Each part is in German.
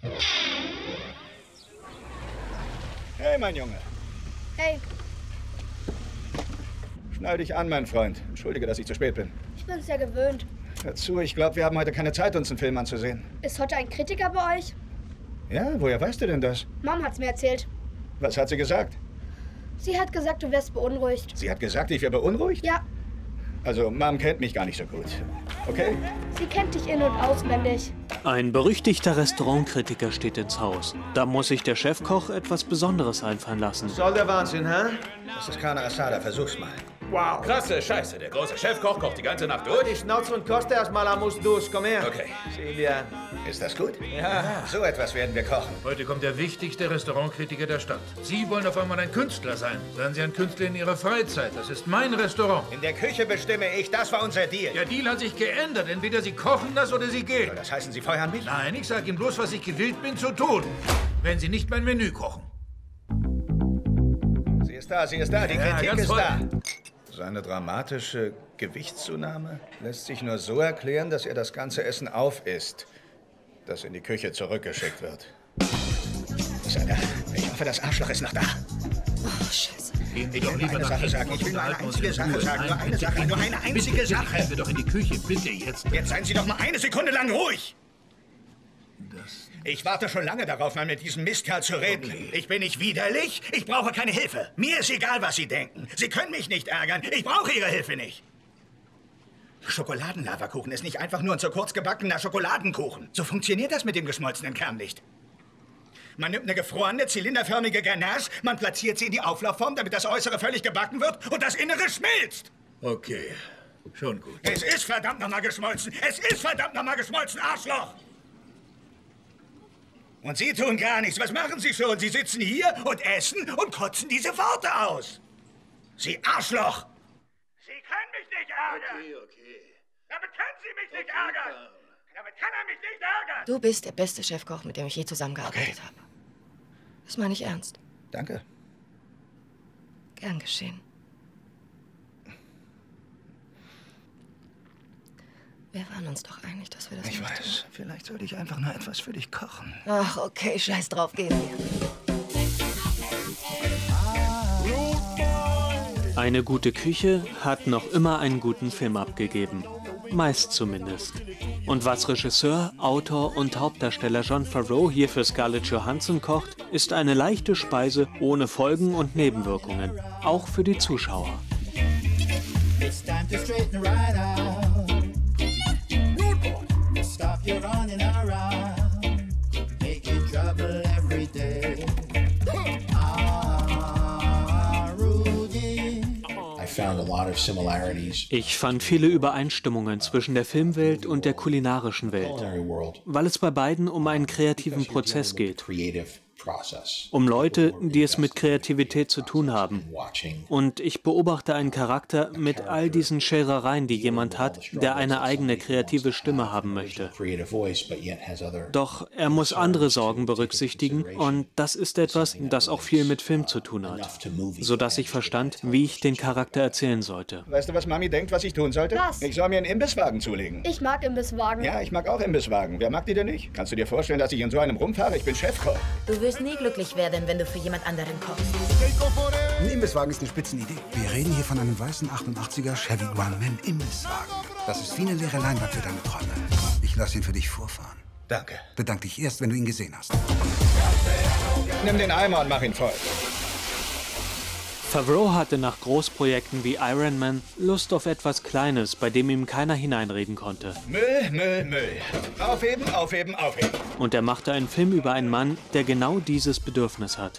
Hey, mein Junge. Hey. Schnall dich an, mein Freund. Entschuldige, dass ich zu spät bin. Ich bin's ja gewöhnt. Hör zu, ich glaube, wir haben heute keine Zeit, uns einen Film anzusehen. Ist heute ein Kritiker bei euch? Ja, woher weißt du denn das? Mom hat's mir erzählt. Was hat sie gesagt? Sie hat gesagt, du wärst beunruhigt. Sie hat gesagt, ich wäre beunruhigt? Ja, Also, Mom kennt mich gar nicht so gut. Okay? sie kennt dich in- und auswendig. Ein berüchtigter Restaurantkritiker steht ins Haus. Da muss sich der Chefkoch etwas Besonderes einfallen lassen. Soll der Wahnsinn, hä? Das ist Carne Asada, versuch's mal. Wow. Klasse, scheiße. Der große Chefkoch kocht die ganze Nacht durch. Die Schnauze und koste erstmal Amus dus. Komm her. Okay. Sieh dir. Ist das gut? Ja. So etwas werden wir kochen. Heute kommt der wichtigste Restaurantkritiker der Stadt. Sie wollen auf einmal ein Künstler sein. Seien Sie ein Künstler in Ihrer Freizeit. Das ist mein Restaurant. In der Küche bestimme ich, das war unser Deal. Der Deal hat sich geändert. Entweder Sie kochen das oder Sie gehen. Soll das heißen, Sie feuern mich? Nein, ich sage Ihnen bloß, was ich gewillt bin zu tun. Wenn Sie nicht mein Menü kochen. Sie ist da, die Ja, Kritik ganz ist voll. da. Seine dramatische Gewichtszunahme lässt sich nur so erklären, dass er das ganze Essen aufisst, das in die Küche zurückgeschickt wird. Ist er da? Ich hoffe, das Arschloch ist noch da. Gehen Sie Ich doch will lieber eine nach Sache hinten sagen. Ich will und nur eine halten uns einzige in Sache Ruhe. sagen. Nur eine Sache, nur eine einzige Bitte, Sache. gehen wir doch in die Küche. Bitte, jetzt. Jetzt seien Sie doch mal eine Sekunde lang ruhig. Ich warte schon lange darauf, mal mit diesem Mistkerl zu reden. Okay. Ich bin nicht widerlich. Ich brauche keine Hilfe. Mir ist egal, was Sie denken. Sie können mich nicht ärgern. Ich brauche Ihre Hilfe nicht. Schokoladenlavakuchen ist nicht einfach nur ein zu kurz gebackener Schokoladenkuchen. So funktioniert das mit dem geschmolzenen Kern nicht. Man nimmt eine gefrorene, zylinderförmige Ganache, man platziert sie in die Auflaufform, damit das Äußere völlig gebacken wird und das Innere schmilzt. Okay, schon gut. Es ist verdammt nochmal geschmolzen. Es ist verdammt nochmal geschmolzen, Arschloch. Und Sie tun gar nichts. Was machen Sie schon? Sie sitzen hier und essen und kotzen diese Worte aus. Sie Arschloch! Sie können mich nicht ärgern! Okay. Damit können Sie mich nicht ärgern! Damit kann er mich nicht ärgern! Du bist der beste Chefkoch, mit dem ich je zusammengearbeitet habe. Das meine ich ernst. Danke. Gern geschehen. Wir waren uns doch einig, dass wir das Ich nicht weiß. Vielleicht sollte ich einfach nur etwas für dich kochen. tun. Ach, okay, scheiß drauf, gehen wir. Eine gute Küche hat noch immer einen guten Film abgegeben. Meist zumindest. Und was Regisseur, Autor und Hauptdarsteller Jon Favreau hier für Scarlett Johansson kocht, ist eine leichte Speise ohne Folgen und Nebenwirkungen. Auch für die Zuschauer. It's time to straighten right out. Stop your running around, making trouble every day. Rudy. I found a lot of similarities. Ich fand viele Übereinstimmungen zwischen der Filmwelt und der kulinarischen Welt, Culinary world. weil es bei beiden um einen kreativen Prozess geht. Creative process. Um Leute, die es mit Kreativität zu tun haben. Watching. Und ich beobachte einen Charakter mit all diesen Scherereien, die jemand hat, der eine eigene kreative Stimme haben möchte. Creative voice, but yet has other. Doch er muss andere Sorgen berücksichtigen und das ist etwas, das auch viel mit Film zu tun hat. Sodass ich verstand, wie ich den Charakter erzählen sollte. Weißt du, was Mami denkt, was ich tun sollte? Was? Ich soll mir einen Imbisswagen zulegen. Ich mag Imbisswagen. Ja, ich mag auch Imbisswagen. Wer mag die denn nicht? Kannst du dir vorstellen, dass ich in so einem rumfahre? Ich bin Chefkoch. Du wirst nie glücklich werden, wenn du für jemand anderen kochst. Ein Imbisswagen ist eine Spitzenidee. Wir reden hier von einem weißen 88er Chevy One-Man Imbisswagen. Das ist wie eine leere Leinwand für deine Träume. Ich lasse ihn für dich vorfahren. Danke. Bedank dich erst, wenn du ihn gesehen hast. Nimm den Eimer und mach ihn voll. Favreau hatte nach Großprojekten wie Iron Man Lust auf etwas Kleines, bei dem ihm keiner hineinreden konnte. Müll, Müll, Müll. Aufheben, aufheben, aufheben. Und er machte einen Film über einen Mann, der genau dieses Bedürfnis hat.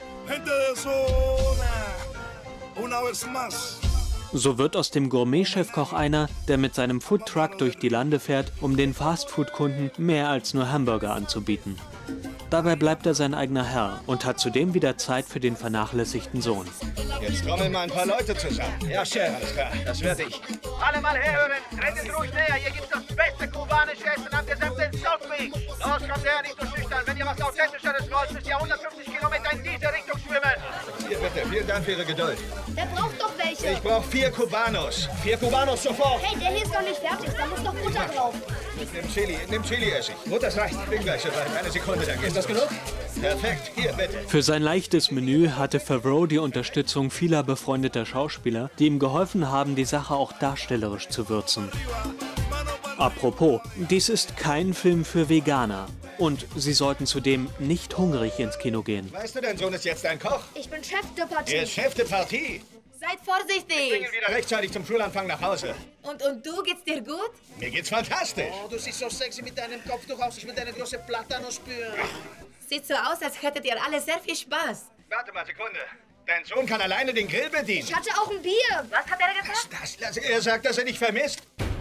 So wird aus dem Gourmet-Chefkoch einer, der mit seinem Foodtruck durch die Lande fährt, um den Fastfood-Kunden mehr als nur Hamburger anzubieten. Dabei bleibt er sein eigener Herr und hat zudem wieder Zeit für den vernachlässigten Sohn. Jetzt trommeln mal ein paar Leute zusammen. Ja, Chef, alles klar. Das werde ich. Alle mal herhören. Redet ruhig näher. Hier gibt's das beste kubanische Essen am gesamten Southway. Los, kommt her, nicht so schüchtern. Wenn ihr was Authentisches wollt, müsst ihr 150 Kilometer noch mit in diese Richtung schwimmen. Hier bitte, vielen Dank für Ihre Geduld. Der braucht doch welche. Ich brauche 4 Cubanos. 4 Cubanos sofort. Hey, der hier ist noch nicht fertig. Da muss noch Butter drauf. Nimm Chili-Essig. Gut, das reicht. Bin gleich soweit. Eine Sekunde, dann geht's. Ist das genug? Perfekt. Hier, bitte. Für sein leichtes Menü hatte Favreau die Unterstützung vieler befreundeter Schauspieler, die ihm geholfen haben, die Sache auch darstellerisch zu würzen. Apropos, dies ist kein Film für Veganer. Und Sie sollten zudem nicht hungrig ins Kino gehen. Weißt du, dein Sohn ist jetzt ein Koch? Ich bin Chef de Partie. Er ist Chef de Partie. Seid vorsichtig. Ich bringe wieder rechtzeitig zum Schulanfang nach Hause. Und du, geht's dir gut? Mir geht's fantastisch. Oh, du siehst so sexy mit deinem Kopftuch aus. Ich will deine große Platano spüren. Sieht so aus, als hättet ihr alle sehr viel Spaß. Warte mal, Sekunde. Dein Sohn kann alleine den Grill bedienen. Ich hatte auch ein Bier. Was hat er gesagt? Er sagt, dass er dich vermisst.